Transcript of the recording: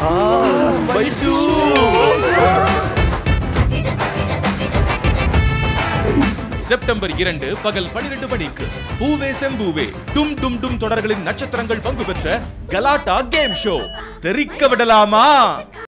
September 2 பகல் 12 மணிக்கு பூவே செம்பூவே டும் டும் டும் தொடர்களின் நட்சத்திரங்கள் பங்கு பெற்ற கலாட்டா கேம் ஷோ தெறிக்க விடலாமா?